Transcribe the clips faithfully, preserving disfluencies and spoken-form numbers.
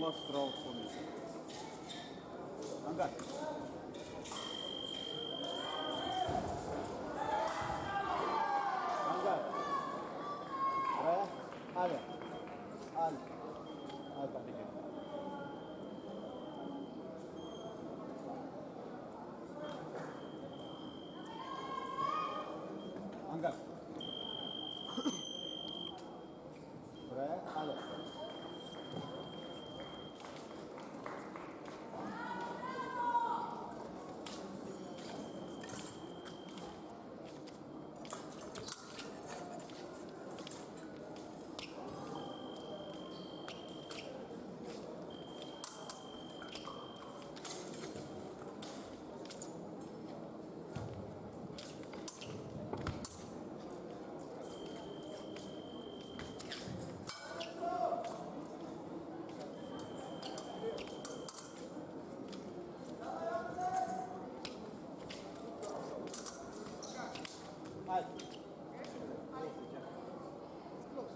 last stroke for me. Angkat. Angkat. Raya. Ale. Ale. Angkat dikit. Angkat. Raya. Ale. Five. It's close.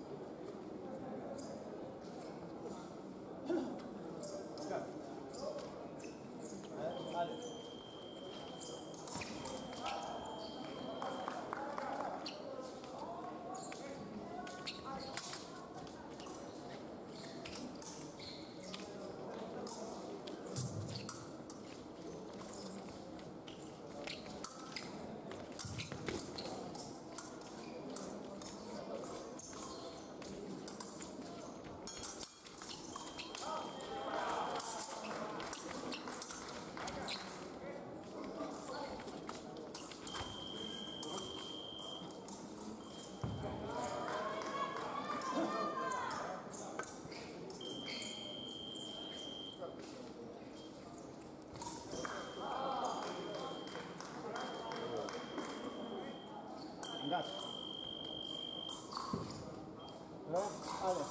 Okay. Ale. Angkat. Terus, ale.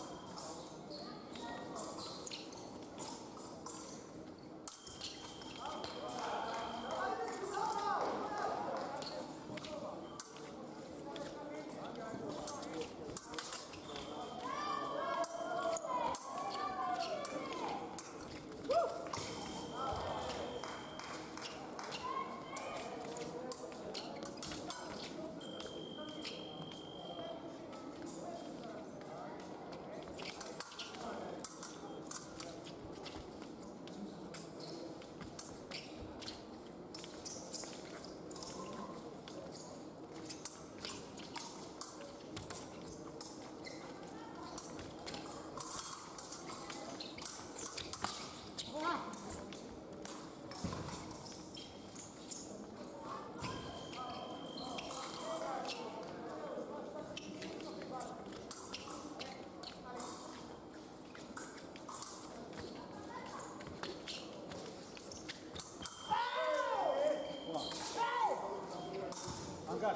Angkat.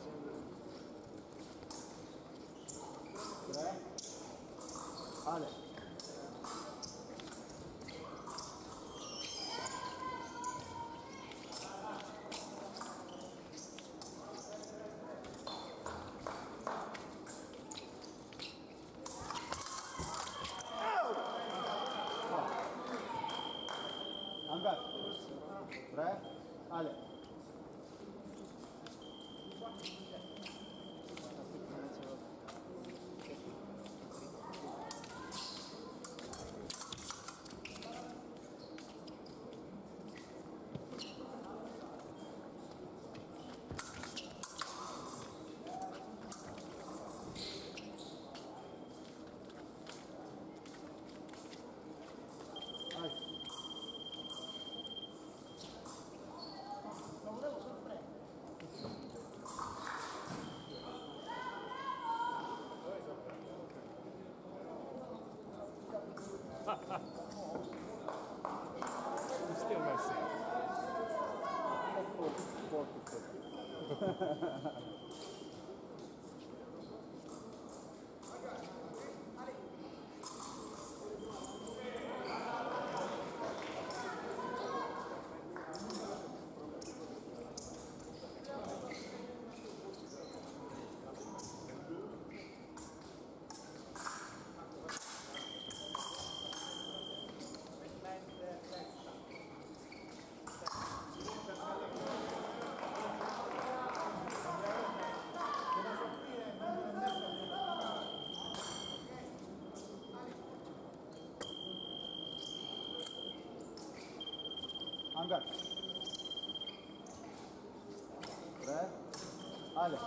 Terus, ale. Angkat. Terus, ale. Still messy. Angard. Prêt? Allez.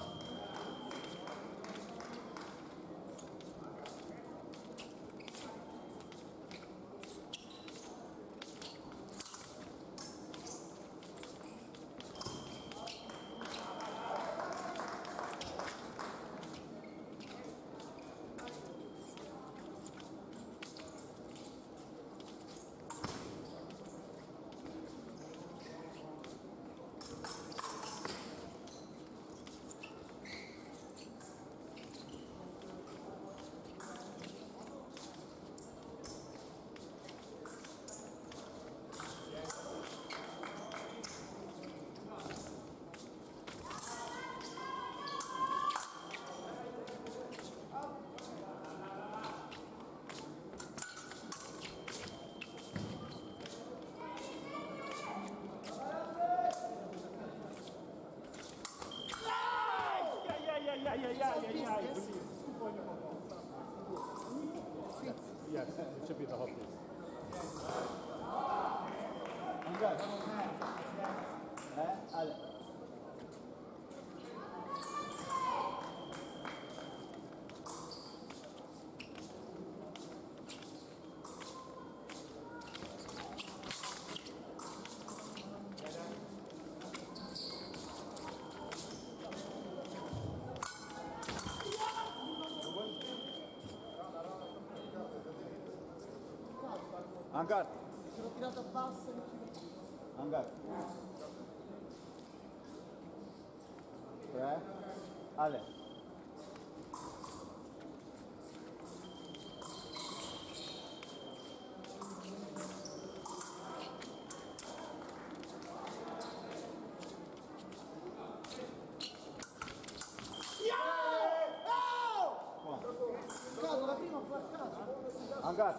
Ай-яй-яй-яй-яй-яй-яй, блин. Yes, it should be the whole piece. Angard. Prêt? Allez. Angard. Sono tirato bassa. Angard. Prêt? Allez. Caso, la prima fu a caso. Angard.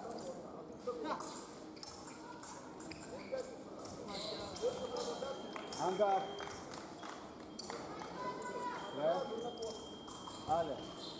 Angard. Prêt? Allez.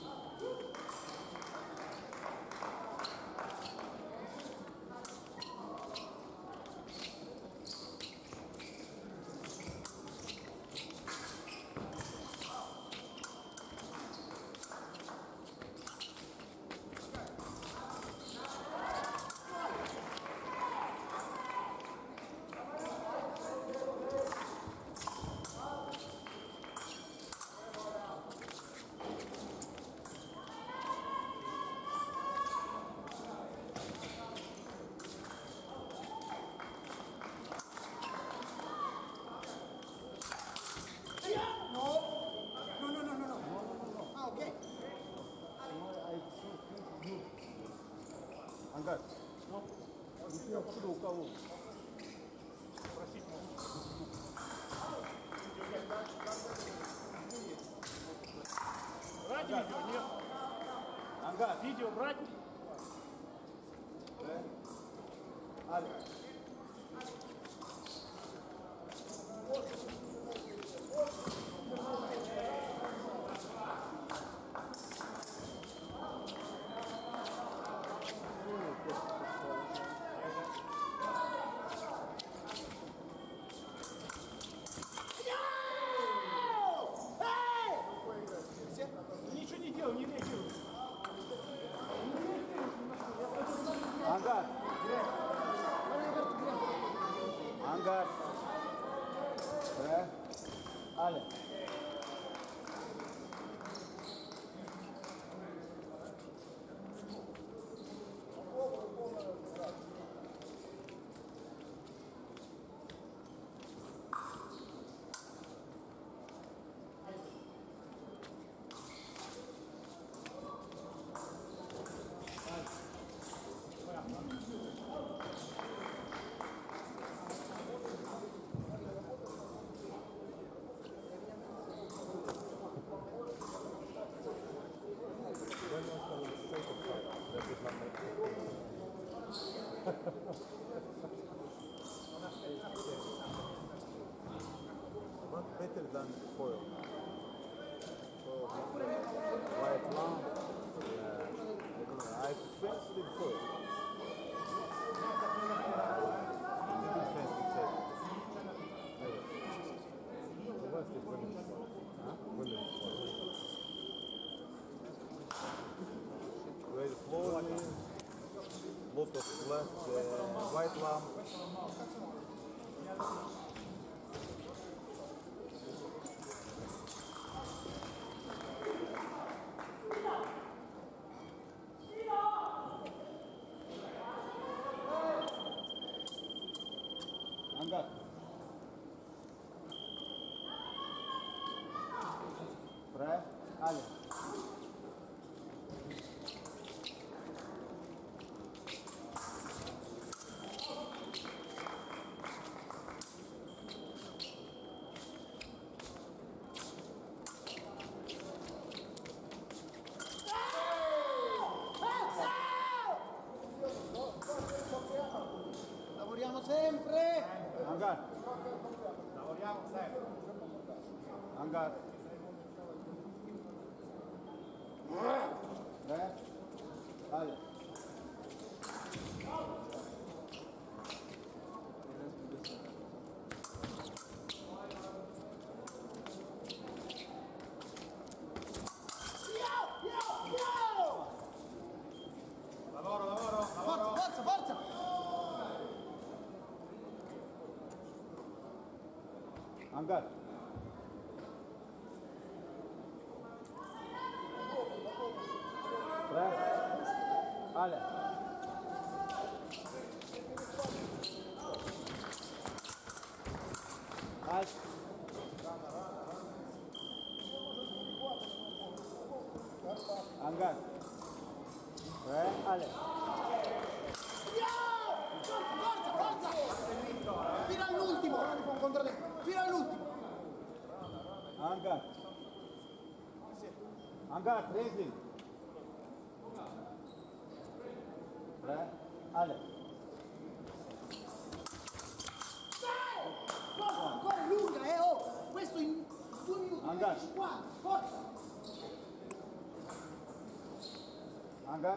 Angard. Ну, откуда у кого? Просить могу. Брать видео? Нет. Angard. Видео брать? Prêt? Allez. Ничего не делал, не реагирую. Angard. Angard. Prêt? Allez. When was the second fight? That did not make Not better than foil. So, white lamb, yeah, I don't know, I fenced with foil. Didn't fence with foil. lot of flat uh, white lamp. Hangar. Tre, Ale. Lavoriamo sempre! Hangar. Lavoriamo sempre. Hangar. Tre, Ale. Lavoro, lavoro, Forza, lavoro. forza, forza! Hangar. Tre, Ale. Halt. Hangar. Tre, Ale. Forza, forza! Fino all'ultimo! Fino all'ultimo! Hangar. Hangar, wrestling. Tre, Ale. Forza, ancora è lunga, eh! Oh! Questo in due minuti Hangar. e cinquanta! Forza! Hangar.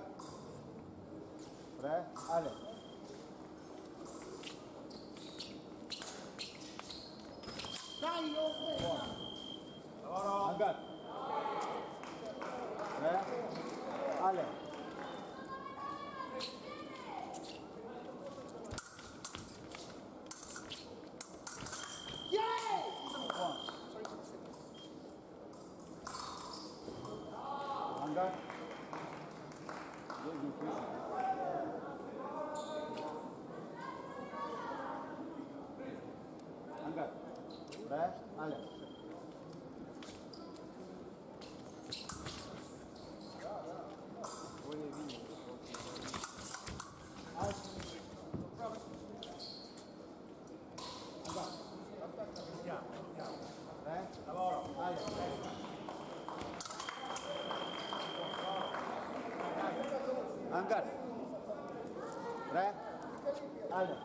Tre, Ale. Dai, oh! Lavoro. Hangar. Tre, Ale. Yeah! Hangar. Hangar. Tre, Ale. Tre, Lavoro. Ale. Hangar. Tre, Ale.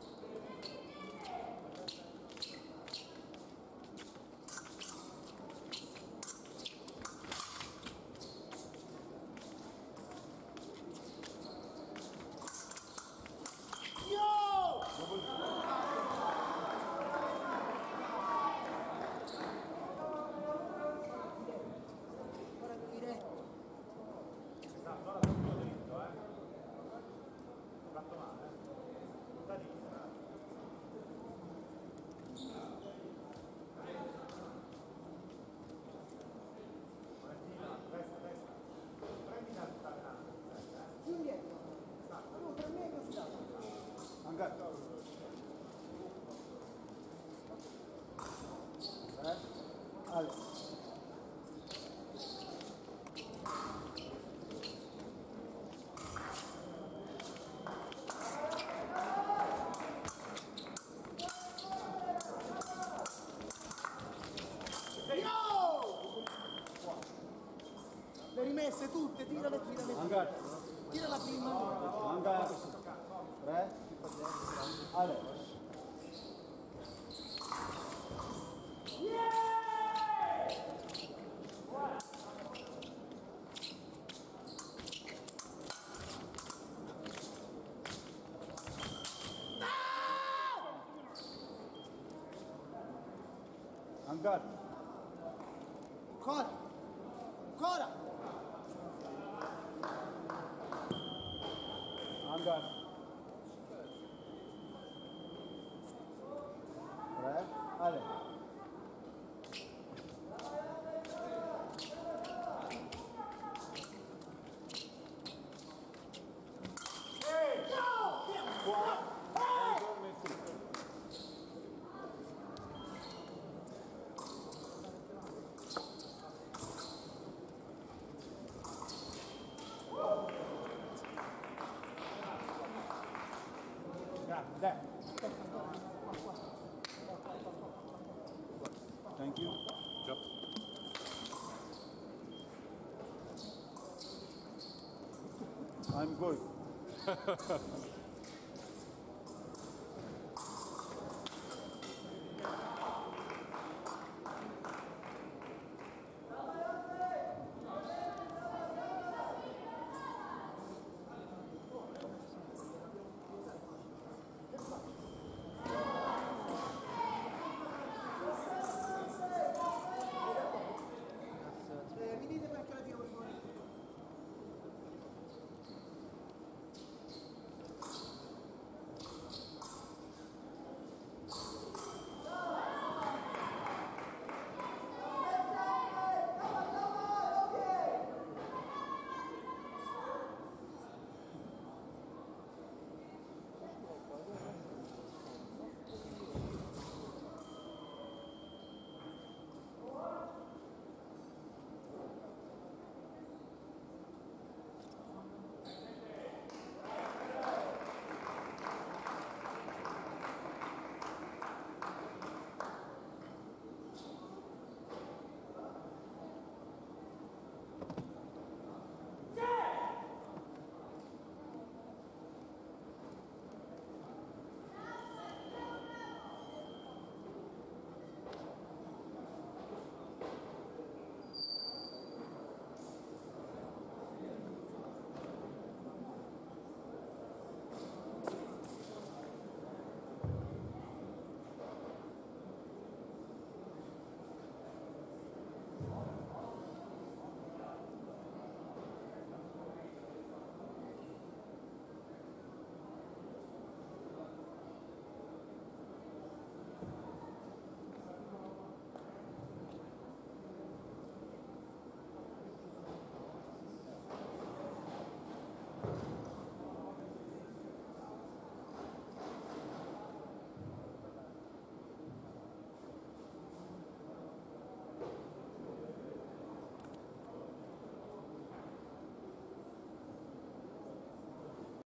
Hangar. Tre, Ale. Le rimesse tutte, tirale, tirale. Hangar. Tira la prima. Hangar. Tre, Ale. Hangar. Ancora. Ancora. Hangar. Hangar. Tre. Ale. Dai. Thank you. Yep. I'm good.